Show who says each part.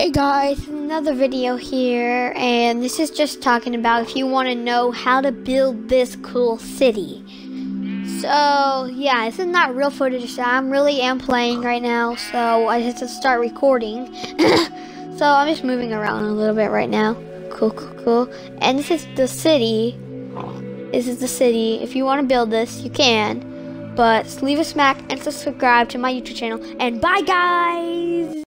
Speaker 1: Hey guys, another video here, and this is just talking about if you want to know how to build this cool city. So yeah, this is not real footage, so I'm playing right now, so I have to start recording. So I'm just moving around a little bit right now. Cool. And this is the city. If you want to build this, you can. But leave a smack and subscribe to my YouTube channel, and bye guys!